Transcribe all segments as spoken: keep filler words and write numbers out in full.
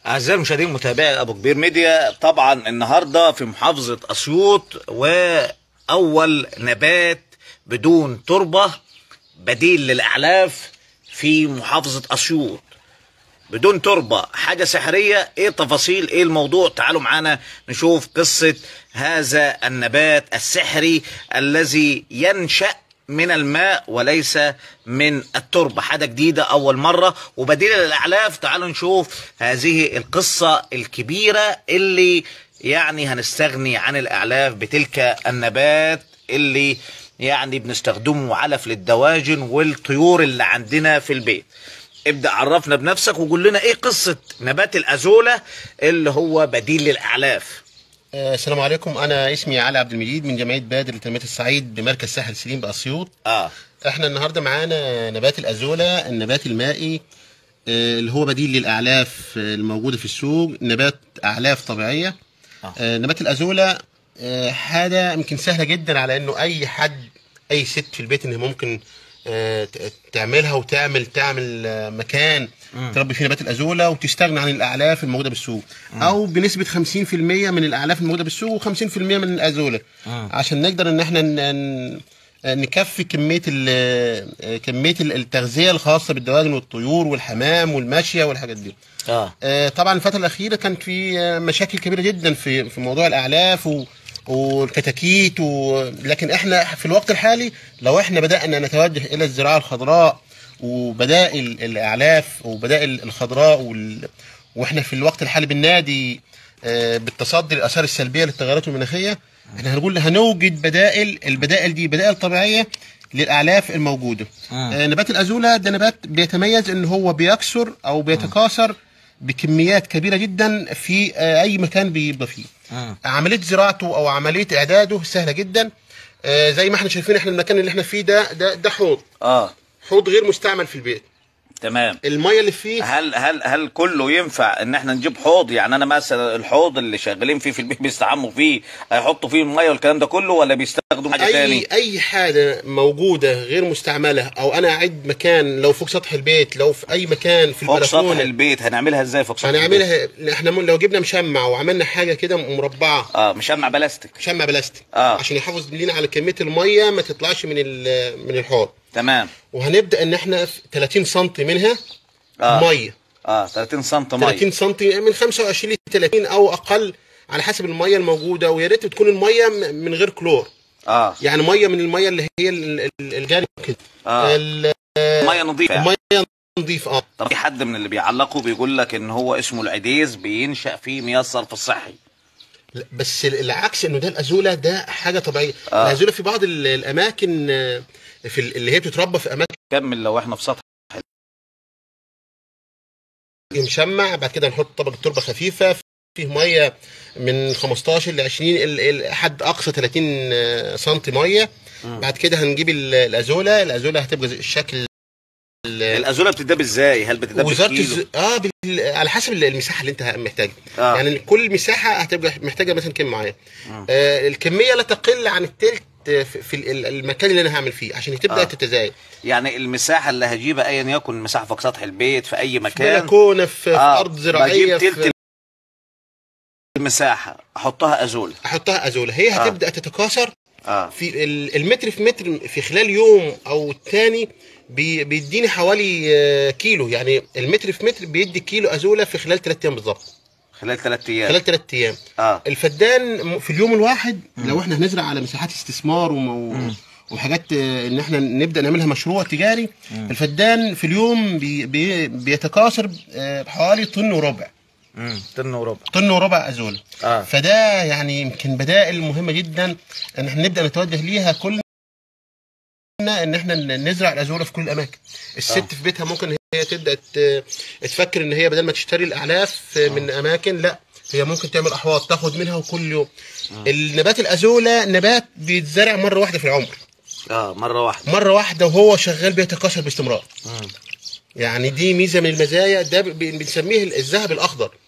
أعزائي المشاهدين متابعي أبو كبير ميديا، طبعا النهارده في محافظة أسيوط وأول نبات بدون تربة بديل للأعلاف في محافظة أسيوط بدون تربة، حاجة سحرية. ايه تفاصيل ايه الموضوع؟ تعالوا معانا نشوف قصة هذا النبات السحري الذي ينشأ من الماء وليس من التربة، حاجة جديدة أول مرة وبديل للأعلاف. تعالوا نشوف هذه القصة الكبيرة اللي يعني هنستغني عن الأعلاف بتلك النبات اللي يعني بنستخدمه علف للدواجن والطيور اللي عندنا في البيت. ابدأ عرفنا بنفسك وقول لنا ايه قصة نبات الأزولة اللي هو بديل للأعلاف. السلام عليكم، انا اسمي علي عبد المجيد من جمعيه بادر لتنميه الصعيد بمركز ساحل سليم باسيوط. اه احنا النهارده معانا نبات الازوله، النبات المائي آه اللي هو بديل للاعلاف الموجوده في السوق، نبات اعلاف طبيعيه. آه. آه نبات الازوله آه حاجه يمكن سهله جدا على انه اي حد اي ست في البيت انه ممكن آه تعملها وتعمل تعمل آه مكان مم. تربي فيه نبات الازوله وتستغنى عن الاعلاف الموجوده بالسوق، مم. او بنسبه خمسين في المية من الاعلاف الموجوده بالسوق وخمسين في المية من الازوله، مم. عشان نقدر ان احنا نكفي كميه كميه التغذيه الخاصه بالدواجن والطيور والحمام والماشيه والحاجات دي. اه, آه طبعا الفتره الاخيره كانت في مشاكل كبيره جدا في في موضوع الاعلاف و والكتاكيت و... لكن احنا في الوقت الحالي لو احنا بدأنا نتوجه الى الزراعة الخضراء وبدائل الاعلاف وبدائل الخضراء وال... واحنا في الوقت الحالي بالنادي آه بالتصدي للاثار السلبية للتغيرات المناخية، احنا هنقول هنوجد بدائل، البدائل دي بدائل طبيعية للاعلاف الموجودة. آه نبات الازولة ده نبات بيتميز ان هو بيكسر او بيتكاثر بكميات كبيرة جدا في آه اي مكان بيبقى فيه. آه. عمليه زراعته او عمليه اعداده سهله جدا. آه زي ما احنا شايفين، احنا المكان اللي احنا فيه ده ده ده حوض اه حوض غير مستعمل في البيت. تمام. الميه اللي فيه هل هل هل كله ينفع ان احنا نجيب حوض؟ يعني انا مثلا الحوض اللي شغالين فيه في البيت بيستعموا فيه هيحطوا فيه الميه والكلام ده كله، ولا بيستخدموا حاجه أي ثاني؟ اي حاجه موجوده غير مستعمله، او انا اعد مكان لو فوق سطح البيت، لو في اي مكان في فوق البلكونه سطح البيت هنعملها ازاي فوق سطح هنعملها البيت؟ احنا لو جبنا مشمع وعملنا حاجه كده مربعه، اه مشمع بلاستيك مشمع بلاستيك اه عشان يحافظ لنا على كميه الميه ما تطلعش من من الحوض. تمام. وهنبدا ان احنا في ثلاثين سم منها آه. ميه اه ثلاثين سم ميه، ثلاثين سم من خمسة وعشرين ل ثلاثين او اقل على حسب الميه الموجوده، ويا ريت تكون الميه من غير كلور. اه يعني ميه من الميه اللي هي الجاريه كده. اه ميه نظيفه يعني. ميه نظيفه اه. طب في حد من اللي بيعلقوا بيقول لك ان هو اسمه العديز بينشأ فيه مياه الصرف الصحي. لا بس العكس، انه ده الازوله ده حاجه طبيعيه. آه. الازوله في بعض الاماكن في اللي هي بتتربى في اماكن. كمل. لو احنا في سطح مشمع، بعد كده نحط طبقه تربه خفيفه فيه ميه من خمستاشر ل عشرين حد اقصى ثلاثين سم ميه. م. بعد كده هنجيب الازوله، الازوله هتبقى الشكل. الازوله بتتدب ازاي؟ هل بتتدب بالكيلو؟ الز... اه بال... على حسب المساحه اللي انت محتاجها. آه. يعني كل مساحه هتبقى محتاجه مثلا كم معين. آه الكميه لا تقل عن الثلث في المكان اللي انا هعمل فيه عشان تبدا آه. تتزايد. يعني المساحه اللي هجيبها ايا يكن مساحه فوق سطح البيت في اي مكان، في بلكونه، في, آه. في ارض زراعيه، بجيب تلت المساحه احطها ازوله احطها ازوله هي هتبدا آه. تتكاثر آه. في المتر في متر في خلال يوم او الثاني بيديني حوالي كيلو. يعني المتر في متر بيدي كيلو ازوله في خلال ثلاث ايام بالظبط. خلال ثلاث ايام خلال ثلاث ايام اه الفدان في اليوم الواحد. مم. لو احنا هنزرع على مساحات استثمار ومو... وحاجات ان احنا نبدا نعملها مشروع تجاري. مم. الفدان في اليوم بي... بي... بيتكاثر بحوالي طن وربع. امم طن وربع طن وربع ازوله. آه. فده يعني يمكن بدائل مهمه جدا ان احنا نبدا نتوجه ليها كل ان احنا نزرع الازوله في كل الاماكن. الست آه. في بيتها ممكن هي تبدا تفكر ان هي بدل ما تشتري الاعلاف آه. من اماكن، لا هي ممكن تعمل احواض تاخد منها وكل يوم. آه. النبات الازوله نبات بيتزرع مره واحده في العمر. اه مره واحده مره واحده وهو شغال بيتكاثر باستمرار. آه. يعني دي ميزه من المزايا، ده بنسميه الذهب الاخضر.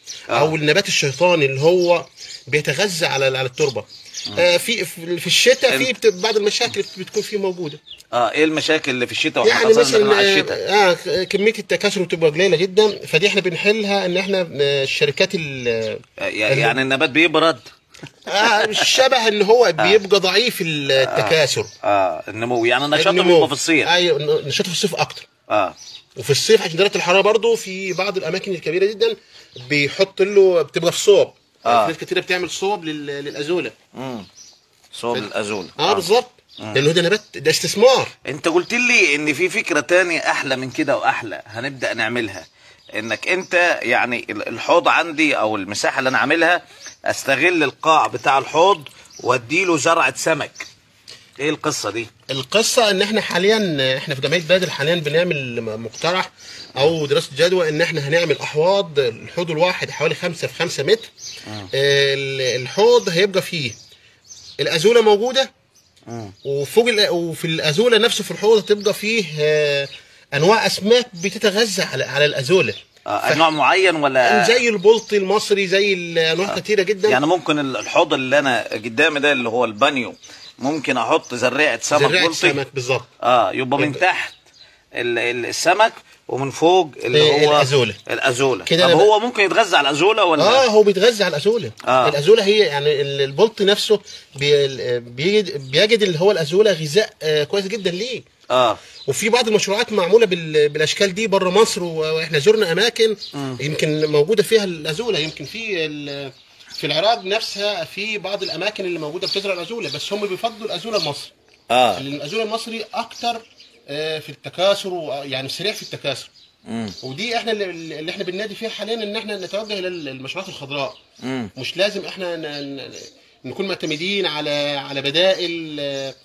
آه. او النبات الشيطاني اللي هو بيتغذى على على التربه. آه في في الشتاء في بعض المشاكل بتكون فيه موجوده. اه ايه المشاكل اللي في الشتاء؟ يعني مثلا آه كميه التكاثر بتبقى قليله جدا، فدي احنا بنحلها ان احنا الشركات ال يعني النبات بيبرد آه شبه ان هو بيبقى ضعيف التكاثر. اه, آه النمو، يعني نشاطه بيبقى في الصيف. ايوه نشاطه في الصيف اكتر. اه وفي الصيف عشان درجه الحراره برضو في بعض الاماكن الكبيره جدا بيحط له بتبقى في صوب. آه. يعني في ناس كتيره بتعمل صوب للازوله. امم صوب الازوله. اه, آه. بالظبط. لانه ده نبات، ده استثمار. انت قلت لي ان في فكره تانية احلى من كده واحلى هنبدا نعملها، انك انت يعني الحوض عندي او المساحه اللي انا عاملها استغل القاع بتاع الحوض واديله زرعه سمك. ايه القصه دي؟ القصه ان احنا حاليا احنا في جمعيه بدر حاليا بنعمل مقترح او دراسه جدوى ان احنا هنعمل احواض. الحوض الواحد حوالي خمسة في خمسة متر. آه. الحوض هيبقى فيه الازوله موجوده، وفوق وفي الازوله نفسه في الحوض هتبقى فيه آه انواع اسماك بتتغذى على على الازوله. آه نوع معين ولا زي البلطي المصري، زي انواع آه. كتيره جدا. يعني ممكن الحوض اللي انا قدامي ده اللي هو البانيو ممكن احط زريعه سمك زريعة بلطي. سمك بالظبط. اه يبقى من تحت السمك ومن فوق اللي هو الازوله. الازوله طب هو ممكن يتغذى على الازوله ولا؟ اه هو بيتغذى على الازوله. آه. الازوله هي يعني البلطي نفسه بي بيجد بيجد اللي هو الازوله غذاء آه كويس جدا ليه. اه وفي بعض المشروعات معموله بالاشكال دي بره مصر، واحنا زرنا اماكن م. يمكن موجوده فيها الازوله. يمكن في في العراق نفسها في بعض الاماكن اللي موجوده بتزرع الازوله، بس هم بيفضلوا الازوله المصري. اه لان الازوله المصري اكتر في التكاثر، يعني سريع في التكاثر. مم. ودي احنا اللي, اللي احنا بننادي فيها حاليا ان احنا نتوجه للمشروعات الخضراء. مم. مش لازم احنا نكون معتمدين على على بدائل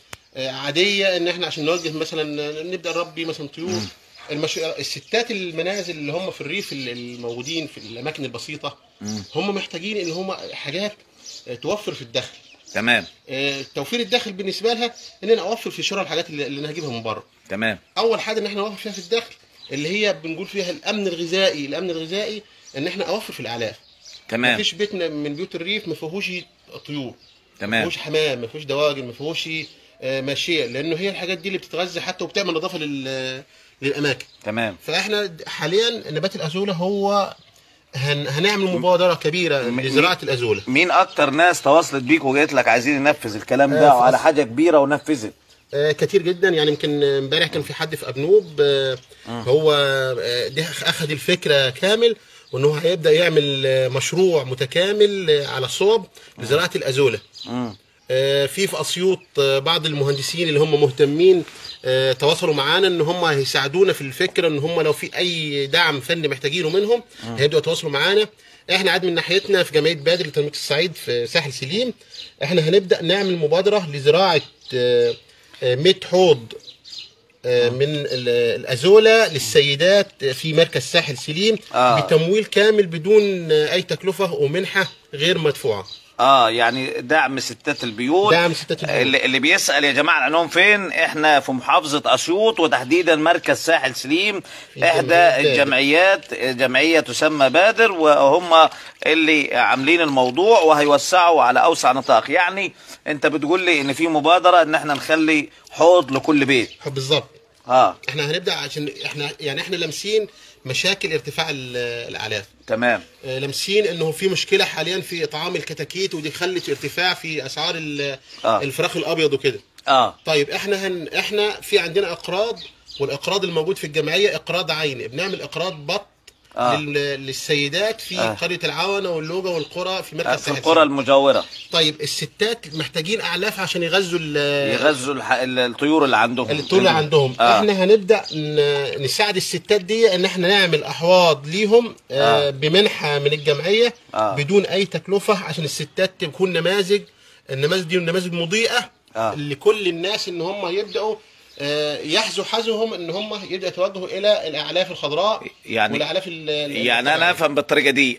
عاديه ان احنا عشان نوجه مثلا نبدا نربي مثلا طيور. المش... الستات المنازل اللي هم في الريف الموجودين في الاماكن البسيطه مم. هم محتاجين ان هم حاجات توفر في الدخل. تمام. توفير الدخل بالنسبه لها ان انا اوفر في شراء الحاجات اللي, اللي انا هجيبها من بره. تمام. اول حاجه ان احنا نوفر فيها في الدخل اللي هي بنقول فيها الامن الغذائي. الامن الغذائي ان احنا اوفر في الاعلاف. تمام. مفيش بيت من بيوت الريف ما فيهوش طيور. تمام. ما فيهوش حمام، ما فيهوش دواجن، ما فيهوش ماشيه، لانه هي الحاجات دي اللي بتتغذى حتى وبتعمل نظافه لل للاماكن. تمام. فاحنا حاليا نبات الازوله هو هن... هنعمل مبادره كبيره لزراعه الازوله. مين اكتر ناس تواصلت بيك وجيت لك عايزين ننفذ الكلام ده آه وعلى حاجه كبيره ونفذت؟ آه كتير جدا. يعني يمكن امبارح كان في حد في ابنوب آه هو آه ده اخذ الفكره كامل، وان هو هيبدا يعمل مشروع متكامل على صوب لزراعه الازوله. آه في في اسيوط بعض المهندسين اللي هم مهتمين آه تواصلوا معانا ان هم هيساعدونا في الفكره، ان هم لو في اي دعم فني محتاجينه منهم هيبداوا يتواصلوا معانا. احنا عاد من ناحيتنا في جمعيه بدر لتنميه الصعيد في ساحل سليم احنا هنبدا نعمل مبادره لزراعه آه مية حوض آه من الازوله للسيدات في مركز ساحل سليم آه. بتمويل كامل بدون اي تكلفه ومنحه غير مدفوعه. اه يعني دعم ستات البيوت. دعم ستات البيوت. اللي, اللي بيسال يا جماعه عنهم فين، احنا في محافظه اسيوط وتحديدا مركز ساحل سليم، احدى الجمعيات، جمعيه تسمى بادر، وهم اللي عاملين الموضوع وهيوسعوا على اوسع نطاق. يعني انت بتقول لي ان في مبادره ان احنا نخلي حوض لكل بيت. بالظبط. اه احنا هنبدا عشان احنا يعني احنا لامسين مشاكل ارتفاع الاعلاف. تمام. لامسين انه في مشكله حاليا في اطعام الكتاكيت، ودي خلت ارتفاع في اسعار آه. الفراخ الابيض وكده. اه طيب احنا هن احنا في عندنا اقراض، والاقراض الموجود في الجمعيه اقراض عيني. بنعمل اقراض بط آه. للسيدات في آه. قريه العونه واللوجه والقرى في مركز آه. في القرى المجاوره. طيب الستات محتاجين اعلاف عشان يغذوا يغذوا الطيور اللي عندهم. الطيور اللي عندهم آه. احنا هنبدا نساعد الستات دي ان احنا نعمل احواض ليهم آه. بمنحه من الجمعيه آه. بدون اي تكلفه، عشان الستات تكون نماذج. النماذج دي نماذج مضيئه آه. لكل الناس ان هم يبداوا يحذو حذوهم ان هم يبداوا يتوجهوا الى الاعلاف الخضراء. يعني والاعلاف يعني انا افهم بالطريقه دي،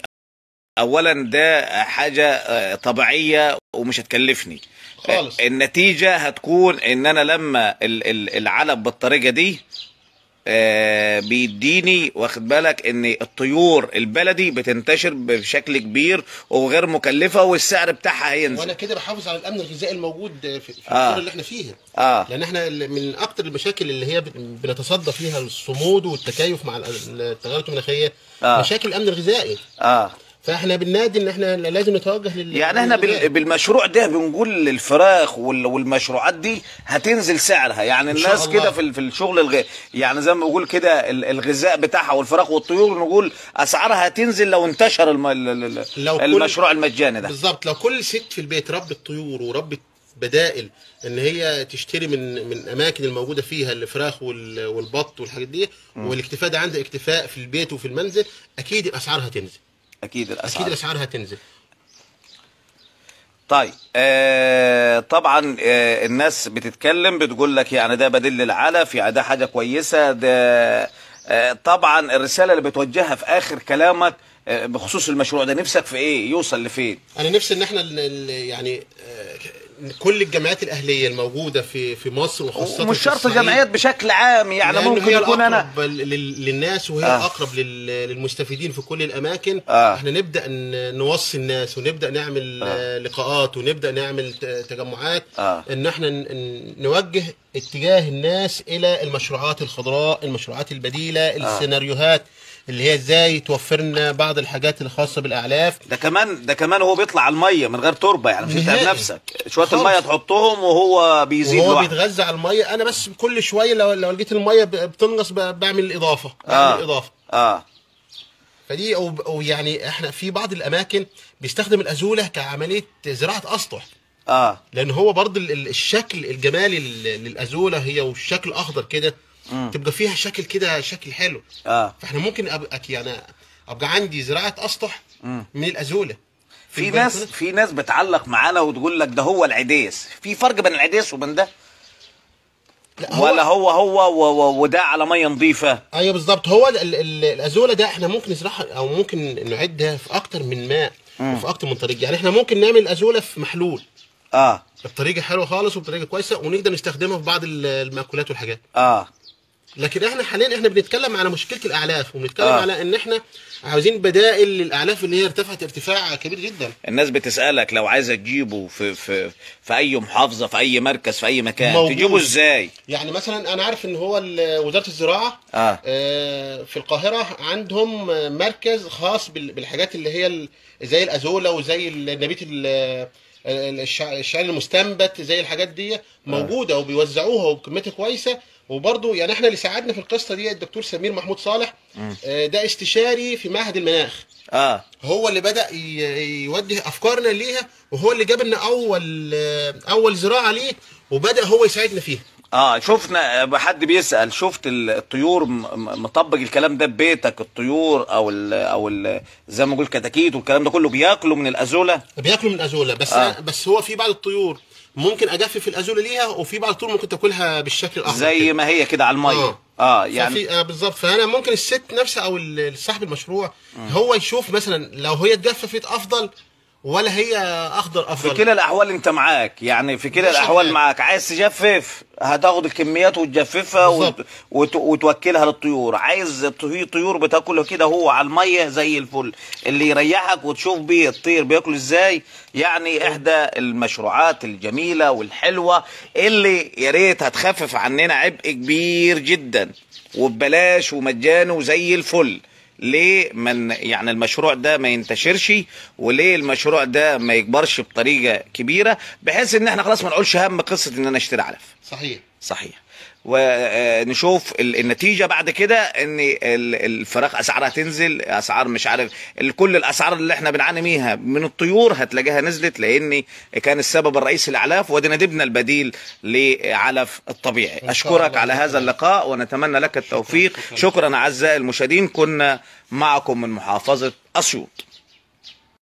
اولا ده حاجه طبيعيه ومش هتكلفني خالص. النتيجه هتكون ان انا لما العلب بالطريقه دي آه بيديني واخد بالك ان الطيور البلدي بتنتشر بشكل كبير وغير مكلفه والسعر بتاعها هينزل. وانا كده بحافظ على الامن الغذائي الموجود في, في آه. الفتره اللي احنا فيها. اه لان احنا من اكتر المشاكل اللي هي بنتصدى فيها الصمود والتكيف مع التغيرات المناخيه آه. مشاكل الامن الغذائي. اه فاحنا بننادي ان احنا لازم نتوجه لل يعني احنا بالمشروع ده بنقول للفراخ والمشروعات دي هتنزل سعرها، يعني الناس كده في في الشغل الغ... يعني زي ما بقول كده الغذاء بتاعها والفراخ والطيور نقول اسعارها هتنزل لو انتشر الم... لو المشروع المجاني ده. بالظبط، لو كل ست في البيت ربت طيور وربت بدائل ان هي تشتري من من اماكن الموجوده فيها الفراخ والبط والحاجات دي، والاكتفاء ده عندها اكتفاء في البيت وفي المنزل، اكيد الاسعار هتنزل. اكيد الاسعار اكيد الاسعار هتنزل. طيب آه طبعا آه الناس بتتكلم بتقول لك يعني ده بديل للعلف، يعني ده حاجه كويسه ده. آه طبعا الرساله اللي بتوجهها في اخر كلامك آه بخصوص المشروع ده نفسك في ايه؟ يوصل لفين؟ انا نفسي ان احنا يعني آه كل الجامعات الاهليه الموجوده في في مصر وخاصه ومش شرط جمعيات بشكل عام، يعني ممكن يكون انا للناس وهي آه. اقرب للمستفيدين في كل الاماكن. آه. احنا نبدا نوصي الناس ونبدا نعمل آه. لقاءات ونبدا نعمل تجمعات آه. ان احنا نوجه اتجاه الناس الى المشروعات الخضراء، المشروعات البديله، السيناريوهات اللي هي ازاي توفر لنا بعض الحاجات الخاصه بالاعلاف. ده كمان ده كمان هو بيطلع على الميه من غير تربه، يعني مش انت بنفسك شويه الميه تحطهم وهو بيزيد وهو لوحده. بيتغذى على الميه. انا بس كل شويه لو لو لقيت الميه بتنقص بعمل اضافه بعمل آه. اضافه اه فدي او, أو يعني احنا في بعض الاماكن بيستخدم الازوله كعمليه زراعه اسطح. اه لان هو برضه الشكل الجمالي للازوله هي والشكل الاخضر كده تبقى فيها شكل كده شكل حلو. اه فاحنا ممكن ابقى يعني ابقى عندي زراعه اسطح مم. من الازوله. في, في ناس في ناس بتعلق معانا وتقول لك ده هو العديس، في فرق بين العديس وبين ده؟ هو ولا هو هو وده على ميه نظيفه؟ ايوه بالظبط. هو ال ال الازوله ده احنا ممكن نزرعها او ممكن نعدها في اكتر من ماء مم. وفي اكتر من طريقه. يعني احنا ممكن نعمل الازوله في محلول اه بطريقه حلوه خالص وبطريقه كويسه، ونقدر نستخدمها في بعض المأكولات والحاجات. اه لكن احنا حاليا احنا بنتكلم على مشكله الاعلاف، وبنتكلم آه. على ان احنا عاوزين بدائل للاعلاف اللي هي ارتفعت ارتفاع كبير جدا. الناس بتسالك لو عايزه تجيبه في في في اي محافظه في اي مركز في اي مكان موجود. تجيبه ازاي؟ يعني مثلا انا عارف ان هو وزاره الزراعه آه. آه في القاهره عندهم مركز خاص بالحاجات اللي هي زي الازوله وزي النبيت الشعير المستنبت، زي الحاجات دي موجوده آه. وبيوزعوها وبكميتها كويسه. وبرضه يعني احنا اللي ساعدنا في القصه دي الدكتور سمير محمود صالح، آه ده استشاري في معهد المناخ. اه هو اللي بدا يوجه افكارنا ليها، وهو اللي جاب لنا اول اول زراعه ليه، وبدا هو يساعدنا فيها. اه شفنا حد بيسال شفت الطيور مطبق الكلام ده ببيتك؟ الطيور او ال او ال زي ما قلت كتاكيت والكلام ده كله بياكلوا من الازوله؟ بياكلوا من الازوله بس آه. بس هو في بعض الطيور ممكن اجفف الازوله ليها، وفي بعض الطيور ممكن تاكلها بالشكل الاخضر زي كده. ما هي كده على الميه. اه, آه يعني آه بالظبط. فانا ممكن الست نفسها او صاحب المشروع م. هو يشوف مثلا لو هي اتجففت افضل ولا هي اخضر افضل. في كلا الاحوال انت معاك، يعني في كلا الاحوال معاك. عايز تجفف هتاخد الكميات وتجففها وت... وت... وتوكلها للطيور. عايز في طيور بتاكل كده هو على الميه زي الفل، اللي يريحك وتشوف بيه الطير بياكل ازاي. يعني احدى المشروعات الجميله والحلوه اللي يا ريت هتخفف عننا عبء كبير جدا وببلاش ومجاني وزي الفل. ليه من يعني المشروع ده ما ينتشرش، وليه المشروع ده ما يكبرش بطريقه كبيره، بحيث ان احنا خلاص ما نقولش هم قصه ان انا اشتري علف. صحيح صحيح. ونشوف النتيجه بعد كده ان الفراخ اسعارها تنزل، اسعار مش عارف كل الاسعار اللي احنا بنعاني منها من الطيور هتلاقيها نزلت، لان كان السبب الرئيسي الاعلاف، وادينا جبنا البديل لعلف الطبيعي. اشكرك على هذا اللقاء ونتمنى لك التوفيق. شكرا, شكرا اعزائي المشاهدين، كنا معكم من محافظه اسيوط.